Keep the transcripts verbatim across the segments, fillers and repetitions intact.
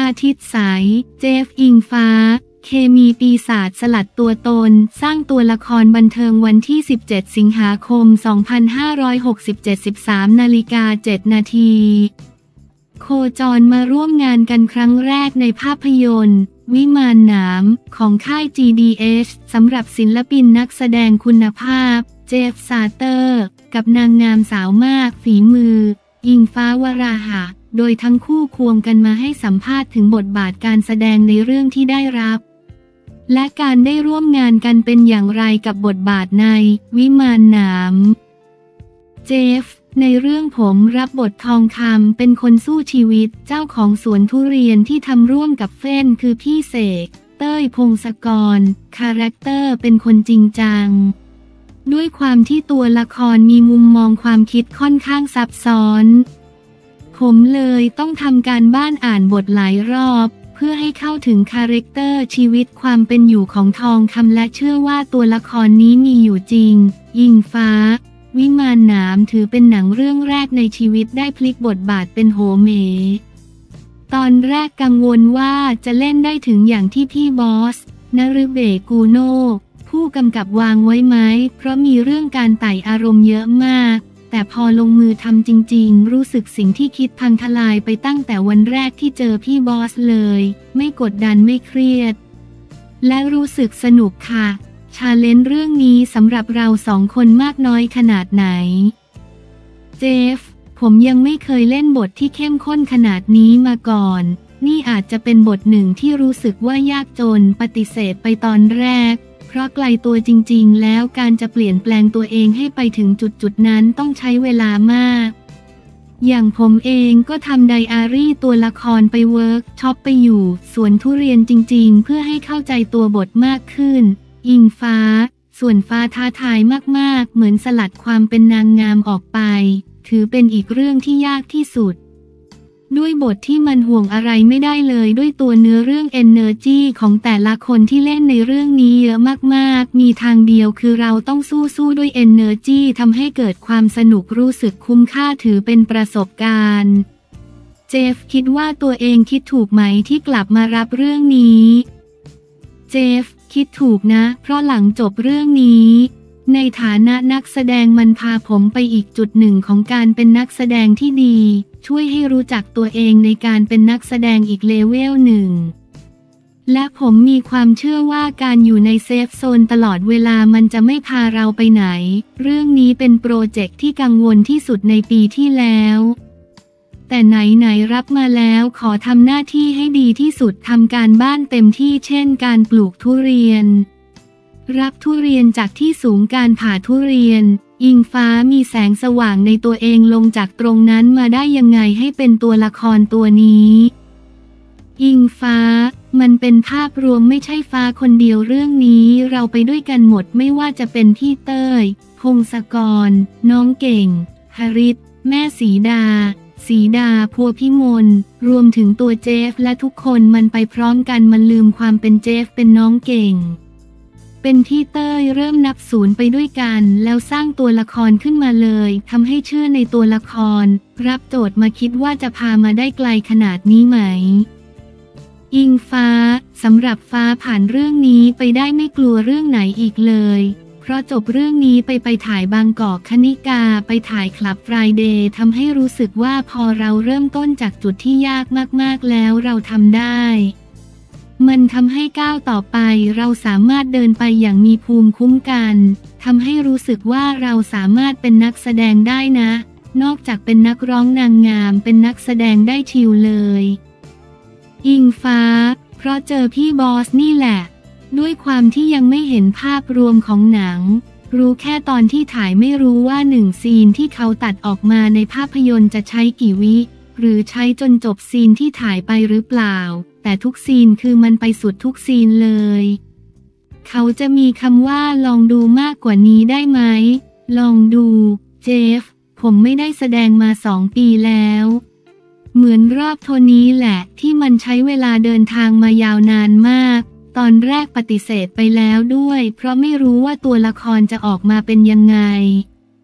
อาทิตย์ใสเจฟอิงฟ้าเคมีปีศาจสลัดตัวตนสร้างตัวละครบันเทิงวันที่สิบเจ็ดสิงหาคมสองพันห้าร้อยหกสิบเจ็ด สิบสามนาฬิกาเจ็ดนาทีโคจรมาร่วมงานกันครั้งแรกในภาพยนตร์วิมานหนามของค่าย จี ดี เอช สำหรับศิลปินนักแสดงคุณภาพเจฟซาเตอร์กับนางงามสาวมากฝีมืออิงฟ้าวราหะโดยทั้งคู่ควงกันมาให้สัมภาษณ์ถึงบทบาทการแสดงในเรื่องที่ได้รับและการได้ร่วมงานกันเป็นอย่างไรกับบทบาทในวิมานหนามเจฟในเรื่องผมรับบททองคำเป็นคนสู้ชีวิตเจ้าของสวนทุเรียนที่ทำร่วมกับเฟ้นคือพี่เสกเต้ยพงศกรคาแรคเตอร์เป็นคนจริงจังด้วยความที่ตัวละครมีมุมมองความคิดค่อนข้างซับซ้อนผมเลยต้องทำการบ้านอ่านบทหลายรอบเพื่อให้เข้าถึงคาแรคเตอร์ชีวิตความเป็นอยู่ของทองคำและเชื่อว่าตัวละครนี้มีอยู่จริงอิงฟ้าวิมานหนามถือเป็นหนังเรื่องแรกในชีวิตได้พลิกบทบาทเป็นโหเมตอนแรกกังวลว่าจะเล่นได้ถึงอย่างที่พี่บอสนฤเบศกูโนผู้กำกับวางไว้ไหมเพราะมีเรื่องการไต่อารมณ์เยอะมากแต่พอลงมือทำจริงๆรู้สึกสิ่งที่คิดพังทลายไปตั้งแต่วันแรกที่เจอพี่บอสเลยไม่กดดันไม่เครียดและรู้สึกสนุกค่ะชาเลนจ์เรื่องนี้สำหรับเราสองคนมากน้อยขนาดไหนเจฟผมยังไม่เคยเล่นบทที่เข้มข้นขนาดนี้มาก่อนนี่อาจจะเป็นบทหนึ่งที่รู้สึกว่ายากจนปฏิเสธไปตอนแรกเพราะไกลตัวจริงๆแล้วการจะเปลี่ยนแปลงตัวเองให้ไปถึงจุดๆนั้นต้องใช้เวลามากอย่างผมเองก็ทำไดอารี่ตัวละครไปเวิร์กช็อปไปอยู่สวนทุเรียนจริงๆเพื่อให้เข้าใจตัวบทมากขึ้นอิงฟ้าส่วนฟ้าท้าทายมากๆเหมือนสลัดความเป็นนางงามออกไปถือเป็นอีกเรื่องที่ยากที่สุดด้วยบทที่มันห่วงอะไรไม่ได้เลยด้วยตัวเนื้อเรื่อง Energy ของแต่ละคนที่เล่นในเรื่องนี้เยอะมากๆมีทางเดียวคือเราต้องสู้ๆด้วย Energy ทำให้เกิดความสนุกรู้สึกคุ้มค่าถือเป็นประสบการณ์เจฟคิดว่าตัวเองคิดถูกไหมที่กลับมารับเรื่องนี้เจฟคิดถูกนะเพราะหลังจบเรื่องนี้ในฐานะนักแสดงมันพาผมไปอีกจุดหนึ่งของการเป็นนักแสดงที่ดีช่วยให้รู้จักตัวเองในการเป็นนักแสดงอีกเลเวลหนึ่งและผมมีความเชื่อว่าการอยู่ในเซฟโซนตลอดเวลามันจะไม่พาเราไปไหนเรื่องนี้เป็นโปรเจกต์ที่กังวลที่สุดในปีที่แล้วแต่ไหนๆรับมาแล้วขอทำหน้าที่ให้ดีที่สุดทำการบ้านเต็มที่เช่นการปลูกทุเรียนรับทุเรียนจากที่สูงการผ่าทุเรียนอิงฟ้ามีแสงสว่างในตัวเองลงจากตรงนั้นมาได้ยังไงให้เป็นตัวละครตัวนี้อิงฟ้ามันเป็นภาพรวมไม่ใช่ฟ้าคนเดียวเรื่องนี้เราไปด้วยกันหมดไม่ว่าจะเป็นพี่เต้ยพงศกรน้องเก่งหริตแม่สีดาสีดาพัวพิมลรวมถึงตัวเจฟและทุกคนมันไปพร้อมกันมันลืมความเป็นเจฟเป็นน้องเก่งเป็นที่เต้ยเริ่มนับศูนย์ไปด้วยกันแล้วสร้างตัวละครขึ้นมาเลยทำให้เชื่อในตัวละครรับโจทย์มาคิดว่าจะพามาได้ไกลขนาดนี้ไหมอิงฟ้าสำหรับฟ้าผ่านเรื่องนี้ไปได้ไม่กลัวเรื่องไหนอีกเลยเพราะจบเรื่องนี้ไปไปถ่ายบางกอกคณิกาไปถ่ายคลับไฟเดย์ทำให้รู้สึกว่าพอเราเริ่มต้นจากจุดที่ยากมากๆแล้วเราทำได้มันทำให้ก้าวต่อไปเราสามารถเดินไปอย่างมีภูมิคุ้มกันทำให้รู้สึกว่าเราสามารถเป็นนักแสดงได้นะนอกจากเป็นนักร้องนางงามเป็นนักแสดงได้ชิลเลยอิงฟ้าเพราะเจอพี่บอสนี่แหละด้วยความที่ยังไม่เห็นภาพรวมของหนังรู้แค่ตอนที่ถ่ายไม่รู้ว่าหนึ่งซีนที่เขาตัดออกมาในภาพยนตร์จะใช้กี่วิหรือใช้จนจบซีนที่ถ่ายไปหรือเปล่าแต่ทุกซีนคือมันไปสุดทุกซีนเลยเขาจะมีคำว่าลองดูมากกว่านี้ได้ไหมลองดูเจฟผมไม่ได้แสดงมาสองปีแล้วเหมือนรอบโทนี้แหละที่มันใช้เวลาเดินทางมายาวนานมากตอนแรกปฏิเสธไปแล้วด้วยเพราะไม่รู้ว่าตัวละครจะออกมาเป็นยังไง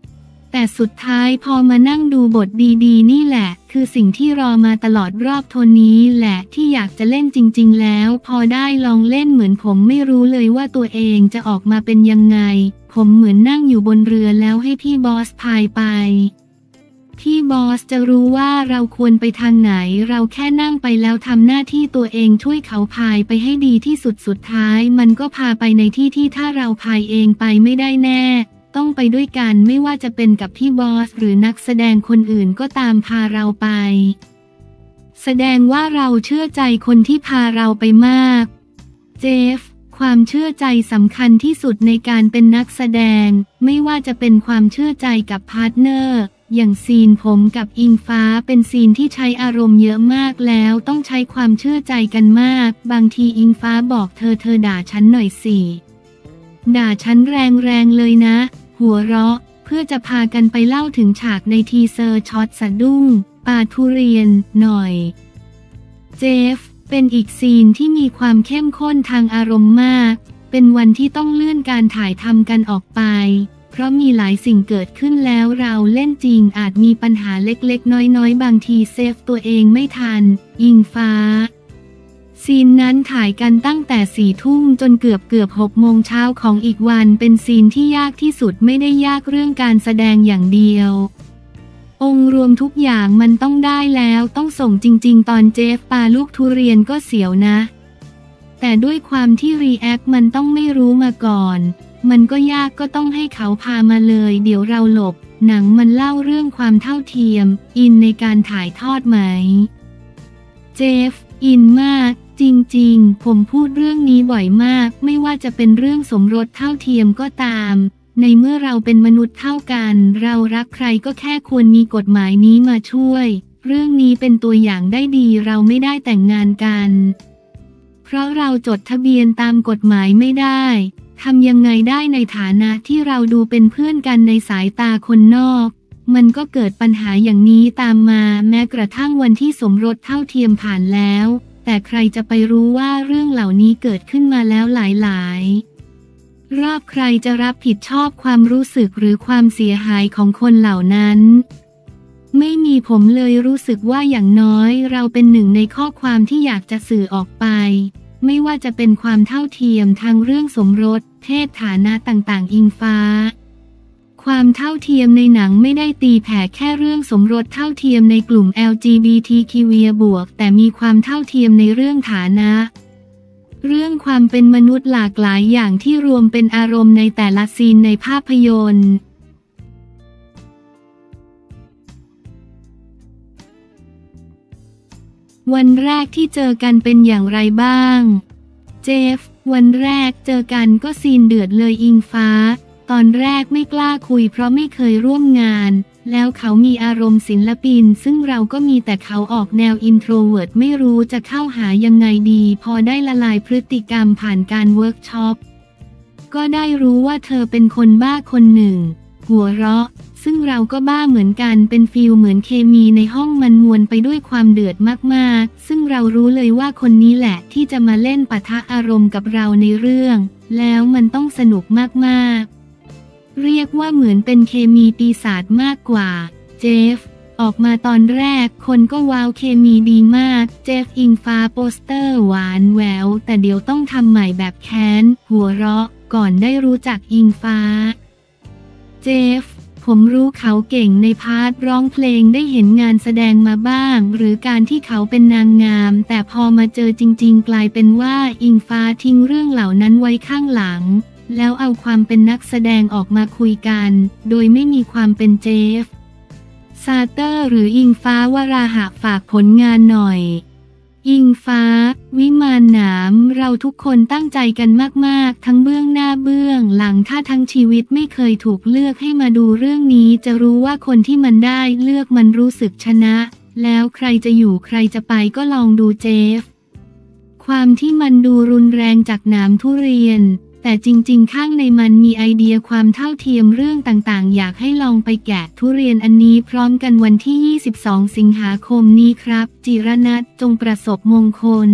แต่สุดท้ายพอมานั่งดูบทดีๆนี่แหละคือสิ่งที่รอมาตลอดรอบโทนนี้แหละที่อยากจะเล่นจริงๆแล้วพอได้ลองเล่นเหมือนผมไม่รู้เลยว่าตัวเองจะออกมาเป็นยังไงผมเหมือนนั่งอยู่บนเรือแล้วให้พี่บอสพายไปพี่บอสจะรู้ว่าเราควรไปทางไหนเราแค่นั่งไปแล้วทำหน้าที่ตัวเองช่วยเขาพายไปให้ดีที่สุดสุดท้ายมันก็พาไปในที่ที่ถ้าเราพายเองไปไม่ได้แน่ต้องไปด้วยกันไม่ว่าจะเป็นกับพี่บอสหรือนักแสดงคนอื่นก็ตามพาเราไปแสดงว่าเราเชื่อใจคนที่พาเราไปมากเจฟความเชื่อใจสำคัญที่สุดในการเป็นนักแสดงไม่ว่าจะเป็นความเชื่อใจกับพาร์ทเนอร์อย่างซีนผมกับอิงฟ้าเป็นซีนที่ใช้อารมณ์เยอะมากแล้วต้องใช้ความเชื่อใจกันมากบางทีอิงฟ้าบอกเธอเธอด่าฉันหน่อยสิด่าฉันแรงๆเลยนะหัวเราะเพื่อจะพากันไปเล่าถึงฉากในทีเซอร์ช็อตสะดุ้งปาทุเรียนหน่อยเจฟเป็นอีกซีนที่มีความเข้มข้นทางอารมณ์มากเป็นวันที่ต้องเลื่อนการถ่ายทำกันออกไปเพราะมีหลายสิ่งเกิดขึ้นแล้วเราเล่นจริงอาจมีปัญหาเล็กๆน้อยๆบางทีเซฟตัวเองไม่ทันอิงฟ้าซีนนั้นถ่ายกันตั้งแต่สี่ทุ่มจนเกือบเกือบหกโมงเช้าของอีกวันเป็นซีนที่ยากที่สุดไม่ได้ยากเรื่องการแสดงอย่างเดียวองค์รวมทุกอย่างมันต้องได้แล้วต้องส่งจริงๆตอนเจฟปาลูกทุเรียนก็เสียวนะแต่ด้วยความที่รีแอคมันต้องไม่รู้มาก่อนมันก็ยากก็ต้องให้เขาพามาเลยเดี๋ยวเราหลบหนังมันเล่าเรื่องความเท่าเทียมอินในการถ่ายทอดไหมเจฟอินมากจริงๆผมพูดเรื่องนี้บ่อยมากไม่ว่าจะเป็นเรื่องสมรสเท่าเทียมก็ตามในเมื่อเราเป็นมนุษย์เท่ากันเรารักใครก็แค่ควรมีกฎหมายนี้มาช่วยเรื่องนี้เป็นตัวอย่างได้ดีเราไม่ได้แต่งงานกันเพราะเราจดทะเบียนตามกฎหมายไม่ได้ทำยังไงได้ในฐานะที่เราดูเป็นเพื่อนกันในสายตาคนนอกมันก็เกิดปัญหาอย่างนี้ตามมาแม้กระทั่งวันที่สมรสเท่าเทียมผ่านแล้วแต่ใครจะไปรู้ว่าเรื่องเหล่านี้เกิดขึ้นมาแล้วหลายๆรอบใครจะรับผิดชอบความรู้สึกหรือความเสียหายของคนเหล่านั้นไม่มีผมเลยรู้สึกว่าอย่างน้อยเราเป็นหนึ่งในข้อความที่อยากจะสื่อออกไปไม่ว่าจะเป็นความเท่าเทียมทางเรื่องสมรสเพศฐานะต่างๆอิงฟ้าความเท่าเทียมในหนังไม่ได้ตีแผ่แค่เรื่องสมรสเท่าเทียมในกลุ่ม แอล จี บี ที คิว บวกแต่มีความเท่าเทียมในเรื่องฐานะเรื่องความเป็นมนุษย์หลากหลายอย่างที่รวมเป็นอารมณ์ในแต่ละซีนในภาพยนตร์วันแรกที่เจอกันเป็นอย่างไรบ้างเจฟวันแรกเจอกันก็ซีนเดือดเลยอิงฟ้าตอนแรกไม่กล้าคุยเพราะไม่เคยร่วมงานแล้วเขามีอารมณ์ศิลปินซึ่งเราก็มีแต่เขาออกแนวอินโทรเวิร์ตไม่รู้จะเข้าหายังไงดีพอได้ละลายพฤติกรรมผ่านการเวิร์กช็อปก็ได้รู้ว่าเธอเป็นคนบ้าคนหนึ่งหัวเราะซึ่งเราก็บ้าเหมือนกันเป็นฟีลเหมือนเคมีในห้องมันมวลไปด้วยความเดือดมากๆซึ่งเรารู้เลยว่าคนนี้แหละที่จะมาเล่นปะทะอารมณ์กับเราในเรื่องแล้วมันต้องสนุกมากๆเรียกว่าเหมือนเป็นเคมีปีศาจมากกว่าเจฟออกมาตอนแรกคนก็ว้าวเคมีดีมากเจฟอิงฟ้าโปสเตอร์หวานแหววแต่เดี๋ยวต้องทำใหม่แบบแค้นหัวเราะก่อนได้รู้จักอิงฟ้าเจฟผมรู้เขาเก่งในพาร์ทร้องเพลงได้เห็นงานแสดงมาบ้างหรือการที่เขาเป็นนางงามแต่พอมาเจอจริงๆกลายเป็นว่าอิงฟ้าทิ้งเรื่องเหล่านั้นไว้ข้างหลังแล้วเอาความเป็นนักแสดงออกมาคุยกันโดยไม่มีความเป็นเจฟซาเตอร์หรืออิงฟ้าวราหะฝากผลงานหน่อยอิงฟ้าวิมานหนามเราทุกคนตั้งใจกันมากๆทั้งเบื้องหน้าเบื้องหลังถ้าทั้งชีวิตไม่เคยถูกเลือกให้มาดูเรื่องนี้จะรู้ว่าคนที่มันได้เลือกมันรู้สึกชนะแล้วใครจะอยู่ใครจะไปก็ลองดูเจฟความที่มันดูรุนแรงจากหนามทุเรียนแต่จริงๆข้างในมันมีไอเดียความเท่าเทียมเรื่องต่างๆอยากให้ลองไปแกะทุเรียนอันนี้พร้อมกันวันที่ยี่สิบสองสิงหาคมนี้ครับจิรนัสจงประสบมงคล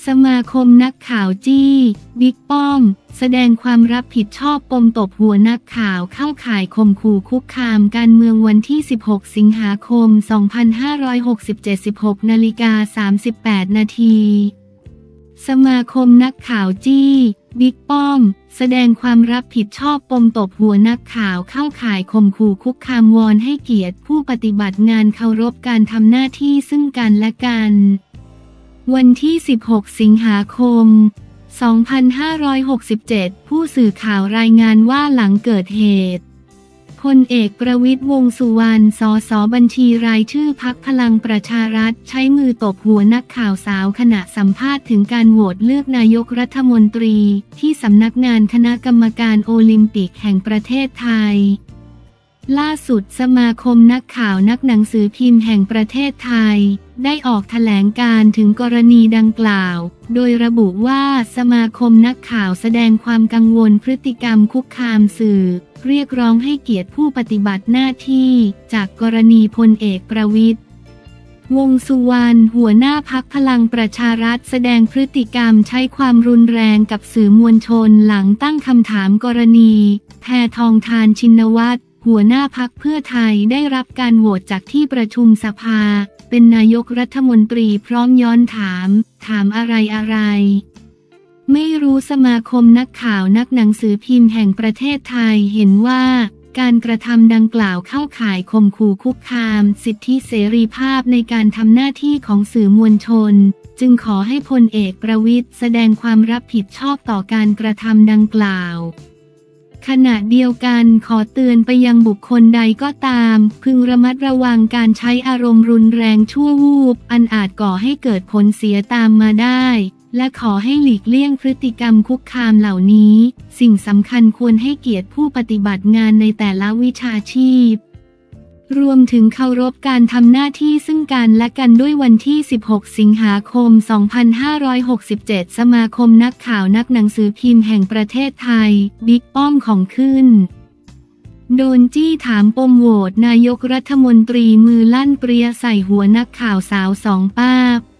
สมาคมนักข่าวจี้บิ๊กป้อมแสดงความรับผิดชอบปมตบหัวนักข่าวเข้าข่ายข่มขู่คุกคามการเมืองวันที่สิบหกสิงหาคมสองพันห้าร้อยหกสิบเจ็ด สิบหกนาฬิกาสามสิบแปดนาทีสมาคมนักข่าวจี้บิ๊กป้อมแสดงความรับผิดชอบปมตบหัวนักข่าวเข้าข่ายข่มขู่คุกคามวอนให้เกียรติผู้ปฏิบัติงานเคารพการทำหน้าที่ซึ่งกันและกันวันที่สิบหกสิงหาคมสองพันห้าร้อยหกสิบเจ็ดผู้สื่อข่าวรายงานว่าหลังเกิดเหตุพลเอกประวิตรวงษ์สุวรรณ สส บัญชีรายชื่อพรรคพลังประชารัฐใช้มือตบหัวนักข่าวสาวขณะสัมภาษณ์ถึงการโหวตเลือกนายกรัฐมนตรีที่สำนักงานคณะกรรมการโอลิมปิกแห่งประเทศไทยล่าสุดสมาคมนักข่าวนักหนังสือพิมพ์แห่งประเทศไทยได้ออกแถลงการถึงกรณีดังกล่าวโดยระบุว่าสมาคมนักข่าวแสดงความกังวลพฤติกรรมคุกคามสื่อเรียกร้องให้เกียรติผู้ปฏิบัติหน้าที่จากกรณีพลเอกประวิตรวงษ์สุวรรณหัวหน้าพรรคพลังประชารัฐแสดงพฤติกรรมใช้ความรุนแรงกับสื่อมวลชนหลังตั้งคำถามกรณีแพทองธารชินวัตรหัวหน้าพรรคเพื่อไทยได้รับการโหวตจากที่ประชุมสภาเป็นนายกรัฐมนตรีพร้อมย้อนถามถามอะไรอะไรไม่รู้สมาคมนักข่าวนักหนังสือพิมพ์แห่งประเทศไทยเห็นว่าการกระทำดังกล่าวเข้าข่ายข่มขู่คุกคามสิทธิเสรีภาพในการทำหน้าที่ของสื่อมวลชนจึงขอให้พลเอกประวิตรแสดงความรับผิดชอบต่อการกระทำดังกล่าวขณะเดียวกันขอเตือนไปยังบุคคลใดก็ตามพึงระมัดระวังการใช้อารมณ์รุนแรงชั่ววูบอันอาจก่อให้เกิดผลเสียตามมาได้และขอให้หลีกเลี่ยงพฤติกรรมคุกคามเหล่านี้สิ่งสำคัญควรให้เกียรติผู้ปฏิบัติงานในแต่ละวิชาชีพรวมถึงเคารพการทำหน้าที่ซึ่งกันและกันด้วยวันที่สิบหกสิงหาคมสองพันห้าร้อยหกสิบเจ็ดสมาคมนักข่าวนักหนังสือพิมพ์แห่งประเทศไทยบิ๊กป้อมของขึ้นโดนจี้ถามปมโหวตนายกรัฐมนตรีมือลั่นเปรี้ยใส่หัวนักข่าวสาวสองป้าบ